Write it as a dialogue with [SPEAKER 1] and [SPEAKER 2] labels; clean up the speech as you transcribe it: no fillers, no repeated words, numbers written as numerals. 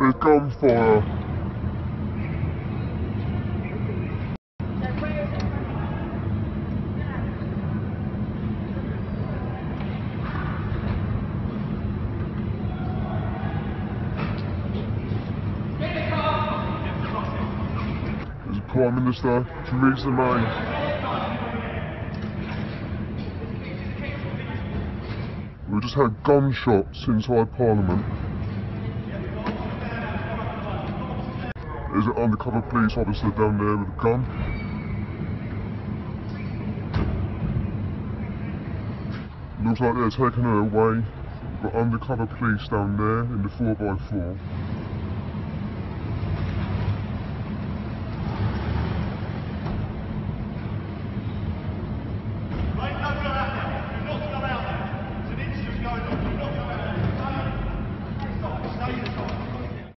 [SPEAKER 1] There's gunfire. There's a Prime Minister, Theresa May. We just had gunshots inside Parliament. There's an undercover police officer down there with a gun. Looks like they're taking her away. We've got undercover police down there in the 4x4.